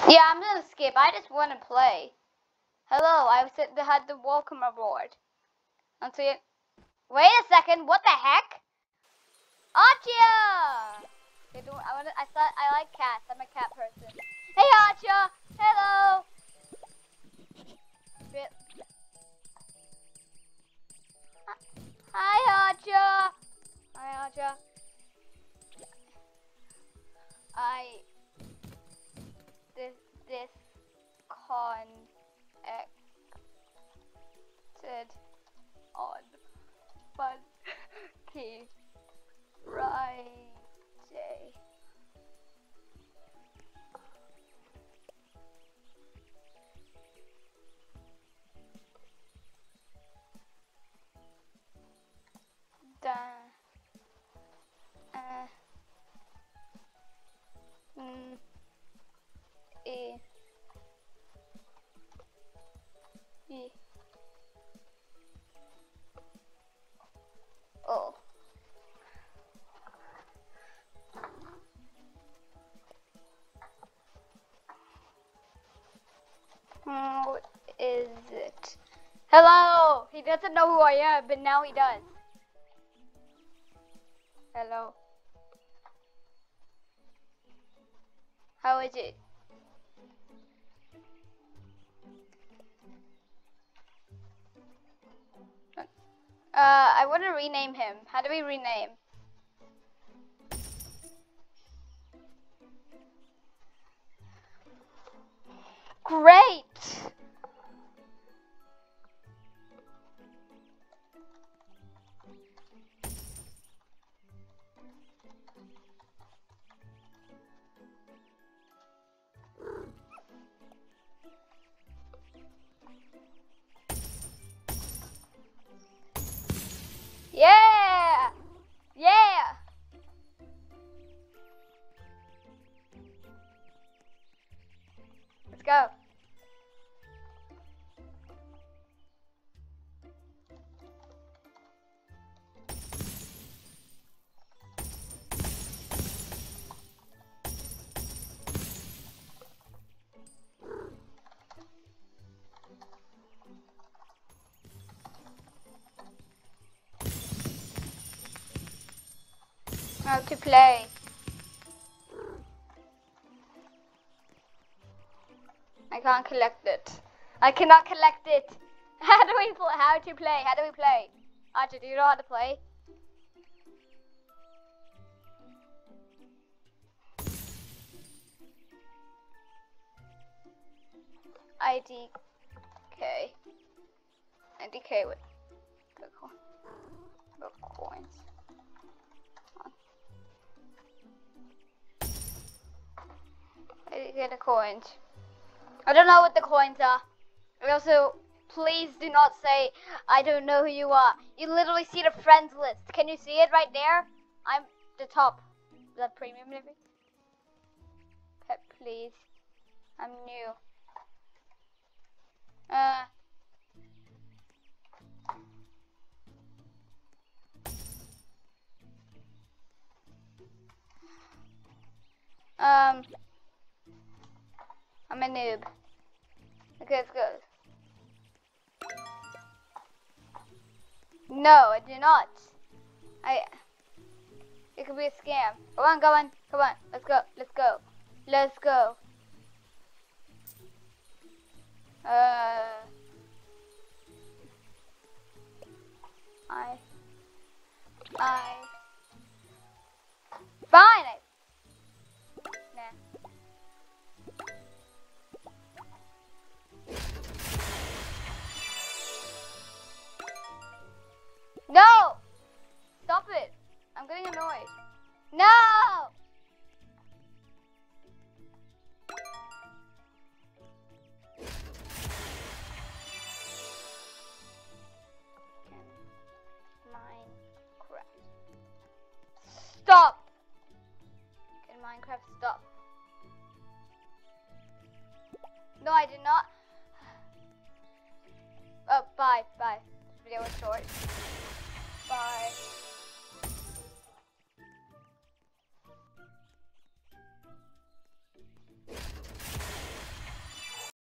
Yeah, I'm gonna skip. I just want to play. Hello, I had the welcome aboard. Until you... Wait a second. What the heck? Archia! I thought I like cats. I'm a cat person. Hey, Archia. Hello. Hi, Archia. Hi, Archia. This connected on Funky Friday. Oh. Who is it? Hello! He doesn't know who I am, but now he does. Hello. How is it? I want to rename him. How do we rename? Great! Yeah! Yeah! Let's go. How to play. I can't collect it. I cannot collect it. How do we play? How to play? How do we play? Archie, do you know how to play? IDK. IDK with the coins. IDK the coins. I don't know what the coins are. Also, please do not say, I don't know who you are. You literally see the friends list. Can you see it right there? I'm the top. Is that premium maybe? Pet, please. I'm new. I'm a noob. Okay, let's go. No, I do not. It could be a scam. Come on, come on, come on. Let's go, let's go. Let's go. Fine. Nah. No! Stop it. I'm getting annoyed. No! Minecraft. Stop! Can Minecraft stop? No, I did not. Oh, bye, bye. This video was short. Bye.